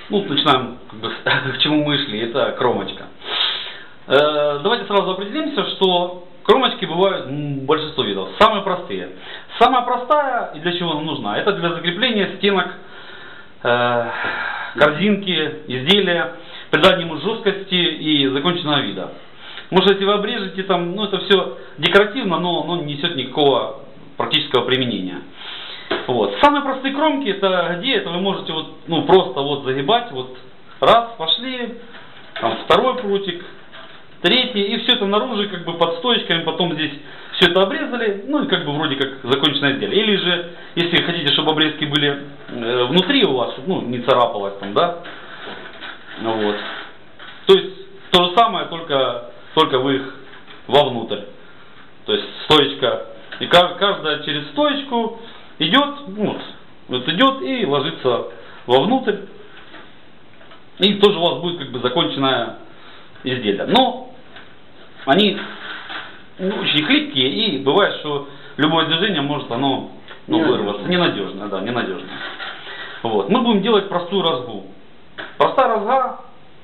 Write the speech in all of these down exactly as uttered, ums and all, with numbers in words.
Ну, начинаем, как бы, к чему мы шли, это кромочка. Э, давайте сразу определимся, что кромочки бывают большинство видов. Самые простые. Самая простая, и для чего она нужна, это для закрепления стенок, э, корзинки, изделия, придания ему жесткости и законченного вида. Может, если вы обрежете там, ну это все декоративно, но оно не несет никакого практического применения. Вот. Самые простые кромки, это где это вы можете вот, ну, просто вот загибать, вот раз, пошли, там второй прутик, третий, и все это наружу как бы под стоечками, потом здесь все это обрезали, ну и как бы вроде как законченное изделие. Или же, если хотите, чтобы обрезки были э, внутри у вас, чтобы, ну, не царапалось там, да, вот. То есть то же самое, только, только вы их вовнутрь. То есть стоечка, и каждая через стоечку идет, вот, вот идет и ложится вовнутрь. И тоже у вас будет как бы законченное изделие. Но они очень хлипкие, и бывает, что любое движение может оно, ну, вырваться. Ненадежно, да, ненадежно. Вот. Мы будем делать простую разгу. Простая разга,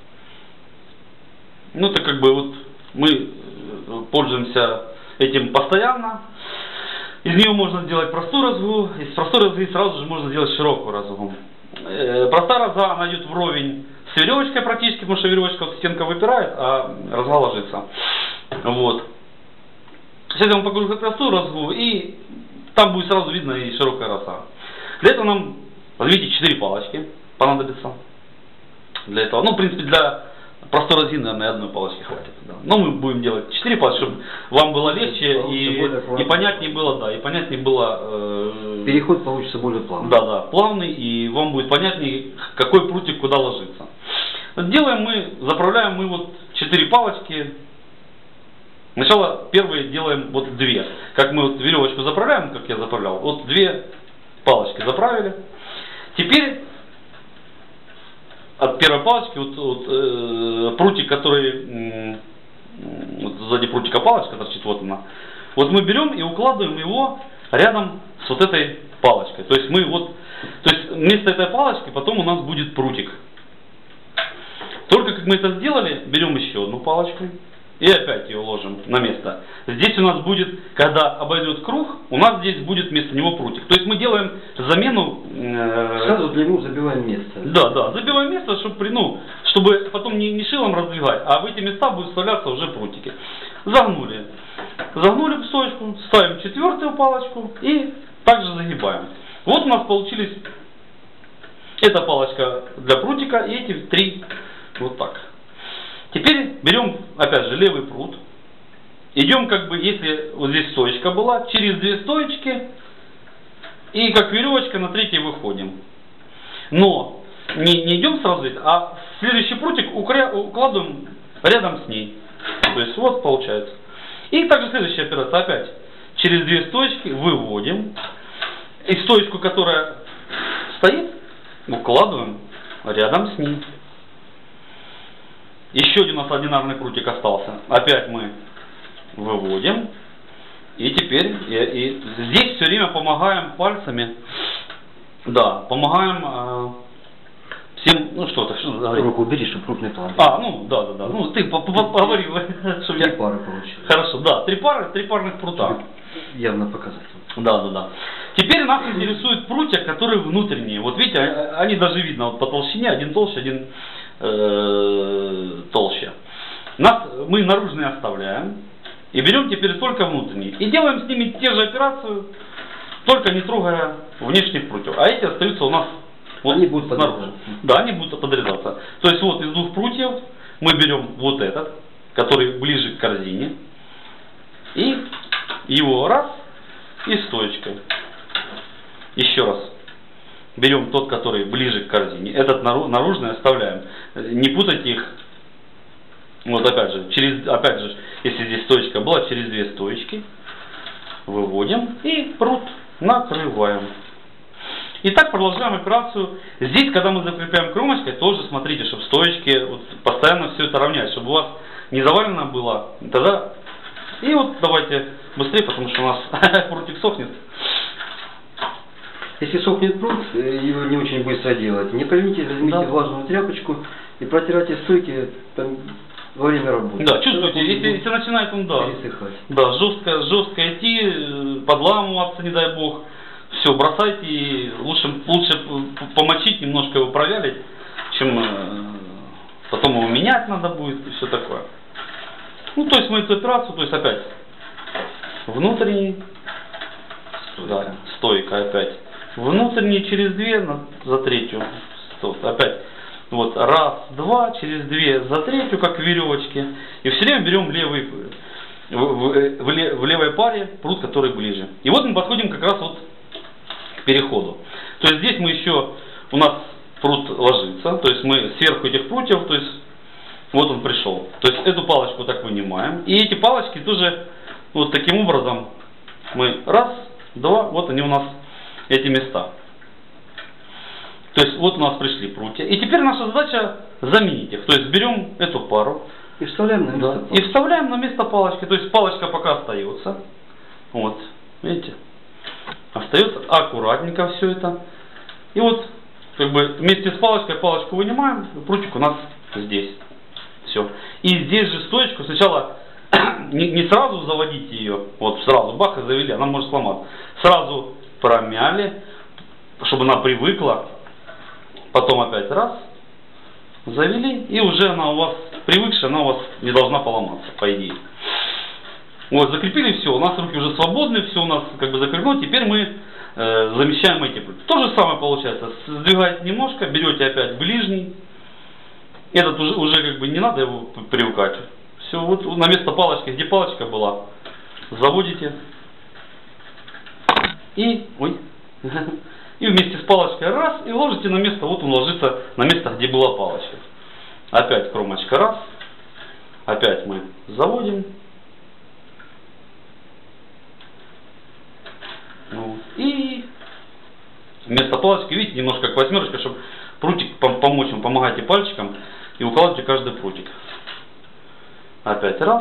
ну это как бы вот мы пользуемся этим постоянно. Из нее можно сделать простую разгу, из простой разги сразу же можно сделать широкую разгу. Э, простая разга, она идет вровень с веревочкой практически, потому что веревочка вот стенка выпирает, а разга ложится. Вот. Сейчас я вам покажу как простую разгу, и там будет сразу видно и широкая разга. Для этого нам, возьмите четыре палочки, понадобится. Для этого, ну в принципе для простой разги, наверное, одной палочки хватит. Да. Но мы будем делать четыре палочки, чтобы вам было легче и, и понятнее было, да, и понятнее было. Э, Переход получится более плавный. Да, да, плавный, и вам будет понятнее, какой прутик куда ложится. Делаем мы, заправляем мы вот четыре палочки. Сначала первые делаем вот две. Как мы вот веревочку заправляем, как я заправлял, вот две палочки заправили. Теперь от первой палочки, вот, вот э, прутик, который, э, вот сзади прутика палочка торчит, вот она. Вот мы берем и укладываем его рядом с вот этой палочкой. То есть мы вот, то есть вместо этой палочки потом у нас будет прутик. Только как мы это сделали, берем еще одну палочку и опять ее ложим на место. Здесь у нас будет, когда обойдет круг, у нас здесь будет вместо него прутик. То есть мы делаем замену. Э, Сразу для него забиваем место. Да, да, забиваем место, чтобы, ну, чтобы потом не, не шилом раздвигать, а в эти места будут вставляться уже прутики. Загнули. Загнули в стоечку, ставим четвертую палочку и также загибаем. Вот у нас получились эта палочка для прутика и эти три вот так. Теперь берем, опять же, левый прут. Идем, как бы, если вот здесь стоечка была, через две стоечки. И как веревочка на третьей выходим. Но не, не идем сразу, а следующий прутик укладываем рядом с ней. То есть вот получается. И также следующая операция. Опять через две стоечки выводим. И стоечку, которая стоит, укладываем рядом с ней. Еще один у нас одинарный прутик остался. Опять мы выводим. И теперь и, и здесь все время помогаем пальцами. Да, помогаем э, всем. Ну что ты, что говорить? Руку убери, чтобы крупный план. А, ну да, да, да. Ну ты поговорил, чтобы я. Три пары получилось. Хорошо, да, три пары, три парных прута. Явно показатель. Да, да, да. Теперь нас интересуют прутья, которые внутренние. Вот видите, они даже видно вот по толщине, один толще, один э, толще. Нас, мы наружные оставляем и берем теперь только внутренние. И делаем с ними те же операции, только не трогая внешних прутьев. А эти остаются у нас вот они будут снаружи. Да, они будут подрезаться. То есть вот из двух прутьев мы берем вот этот, который ближе к корзине. И его раз и стоечкой. Еще раз. Берем тот, который ближе к корзине. Этот наружный оставляем. Не путайте их. Вот опять же, через, опять же, если здесь стоечка была, через две стоечки выводим и прут накрываем. И так продолжаем операцию. Здесь, когда мы закрепляем кромочкой, тоже смотрите, чтобы стоечки вот, постоянно все это равнять, чтобы у вас не завалено было. Тогда и вот давайте быстрее, потому что у нас прутик сохнет. Если сохнет прут, э, его не очень быстро делать. Не поленитесь, возьмите Да. влажную тряпочку и протирайте стойки там, во время работы. Да, чувствуете, если, если начинает он, да, пересыхать. да, жестко, жестко идти, э, подламываться, не дай бог, все, бросайте, и лучше, лучше п- помочить, немножко его провялить, чем э, потом его менять надо будет и все такое. Ну, то есть мы эту операцию, то есть опять внутренний, да, стойка опять, внутренний через две, на, за третью, стоп, опять, вот, раз, два, через две, за третью, как в веревочке, и все время берем левый, в, в, в, ле- в левой паре прут, который ближе. И вот мы подходим как раз вот к переходу. То есть здесь мы еще, у нас прут ложится, то есть мы сверху этих прутьев, то есть вот он пришел. То есть эту палочку так вынимаем. И эти палочки тоже вот таким образом мы раз, два, вот они у нас, эти места. То есть вот у нас пришли прутья. И теперь наша задача заменить их. То есть берем эту пару. И вставляем на место. Да, и вставляем на место палочки. То есть палочка пока остается. Вот, видите? Остается аккуратненько все это. И вот как бы вместе с палочкой палочку вынимаем. Прутик у нас здесь. Все. И здесь же стоечку сначала не, не сразу заводите ее, вот сразу бах и завели, она может сломаться. Сразу промяли, чтобы она привыкла. Потом опять раз, завели, и уже она у вас привыкшая, она у вас не должна поломаться, по идее. Вот, закрепили все, у нас руки уже свободны, все у нас как бы закреплено, теперь мы э, замещаем эти прутья. То же самое получается, сдвигаете немножко, берете опять ближний. Этот уже, уже как бы не надо его привыкать. Все, вот на место палочки, где палочка была, заводите. И, ой, и вместе с палочкой раз, и ложите на место, вот он ложится на место, где была палочка. Опять кромочка раз, опять мы заводим. Ну, и вместо палочки, видите, немножко как восьмерочка, чтобы прутик помочь вам, помогайте пальчиком и укладывайте каждый прутик. Опять раз.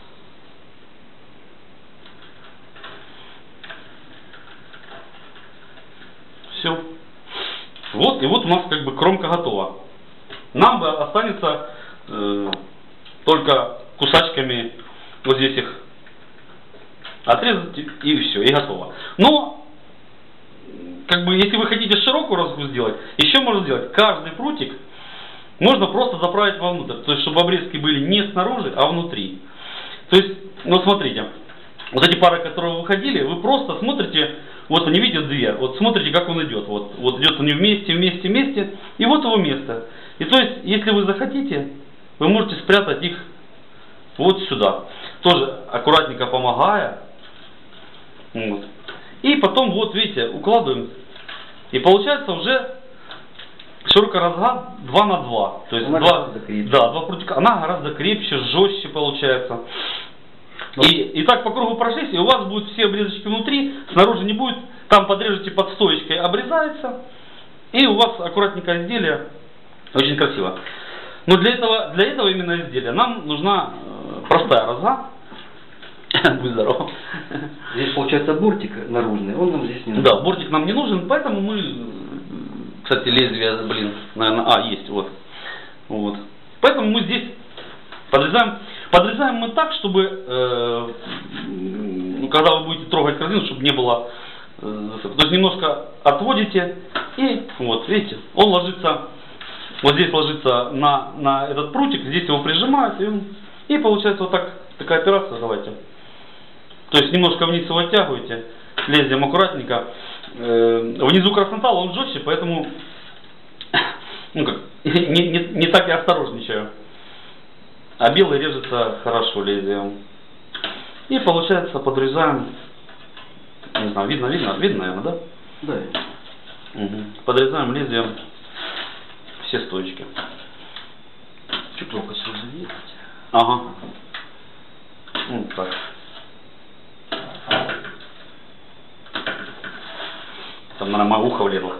Все. Вот, и вот у нас как бы кромка готова. Нам бы останется э, только кусачками вот здесь их отрезать, и все, и готово. Но как бы, если вы хотите широкую разгрузку сделать, еще можно сделать. Каждый прутик можно просто заправить вовнутрь. То есть, чтобы обрезки были не снаружи, а внутри. То есть, ну смотрите, вот эти пары, которые вы выходили, вы просто смотрите, вот они видят две, вот смотрите, как он идет. Вот, вот идет он вместе, вместе, вместе, и вот его место. И то есть, если вы захотите, вы можете спрятать их вот сюда. Тоже аккуратненько помогая. Вот. И потом, вот видите, укладываем. И получается уже широкая разга два на два. То есть она два, да, два прутика. Она гораздо крепче, жестче получается. И, и так по кругу прошлись, и у вас будут все обрезочки внутри, снаружи не будет. Там подрежете под стоечкой, обрезается. И у вас аккуратненькое изделие. Очень красиво. Но для этого, для этого именно изделия нам нужна э, простая разга. Будь здоров. Здесь получается бортик наружный, он нам здесь не нужен. Да, бортик нам не нужен, поэтому мы, кстати, лезвие, блин, наверное, а, есть, вот. Вот. Поэтому мы здесь подрезаем. Подрезаем мы так, чтобы, э, ну, когда вы будете трогать корзину, чтобы не было, э, то есть немножко отводите, и вот, видите, он ложится, вот здесь ложится на, на этот прутик, здесь его прижимают, и, он, и получается вот так, такая операция, давайте. То есть немножко вниз его оттягиваете, лезвием аккуратненько. Э, внизу краснотал, он жестче, поэтому ну как, не, не, не так я осторожничаю. А белый режется хорошо лезвием. И получается подрезаем, не знаю, видно, видно, видно, наверное, да? Да. Угу. Подрезаем лезвием все стоечки. Чуть локоть разъедете. Ага. Ну так. Там, наверное, мое ухо влезло.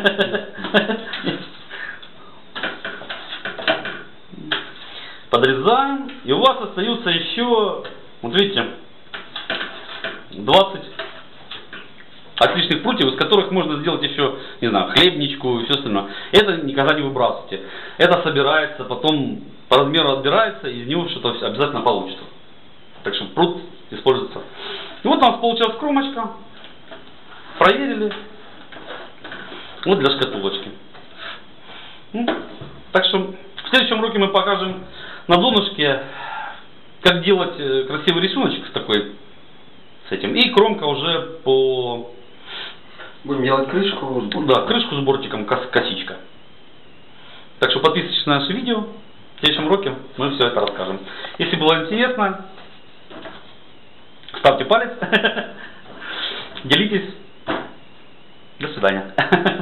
Подрезаем, и у вас остается еще, вот видите, двадцать от лишних прутьев, из которых можно сделать еще, не знаю, хлебничку и все остальное. Это никогда не выбрасывайте. Это собирается, потом по размеру отбирается, и из него что-то обязательно получится. Так что прут используется. И вот у нас получилась кромочка. Проверили. Вот для шкатулочки. Ну, так что в следующем уроке мы покажем на донышке, как делать красивый рисуночек такой с этим. И кромка уже по... Будем делать крышку. Да, крышку с бортиком, кос косичка. Так что подписывайтесь на наше видео. В следующем уроке мы все это расскажем. Если было интересно, ставьте палец, делитесь. До свидания.